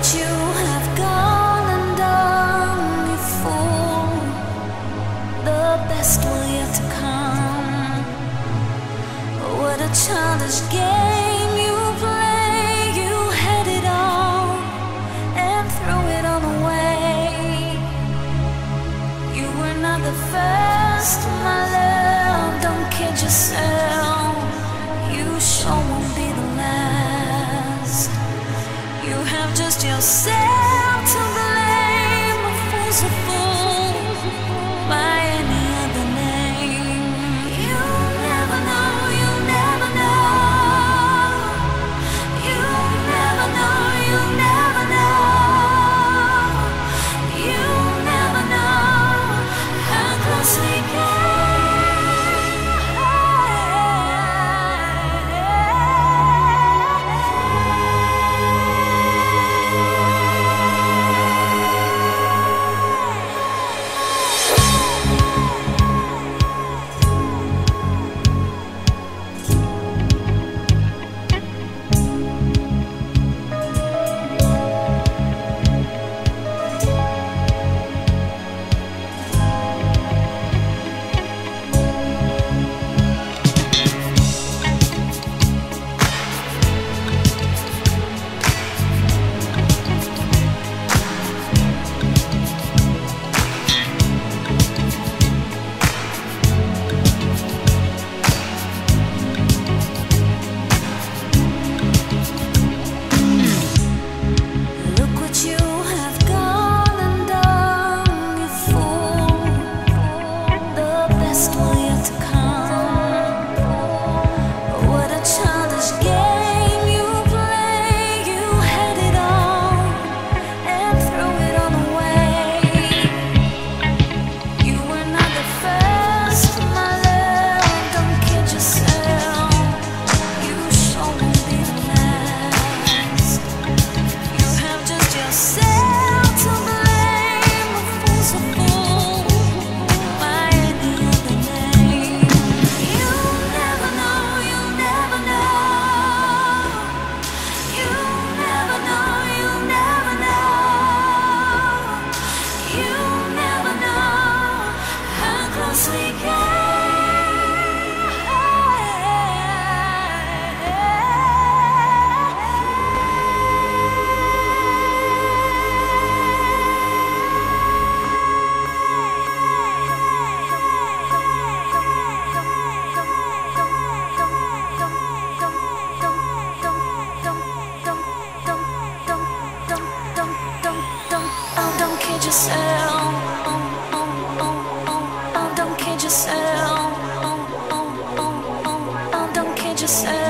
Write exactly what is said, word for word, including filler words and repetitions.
you have gone and done, you fool. The best will yet to come. What a childish game you play. You had it all and threw it all away. You were not the first, my love, don't kid yourself. You sure won't be the last. You have just yourself to blame. A fool's a fool by any other name. You never know, you never know. You never know, you never know. You never know how close we get. Yourself. Oh, oh, oh, oh, oh, don't kid yourself. Oh, oh, oh, oh, oh, don't kid yourself.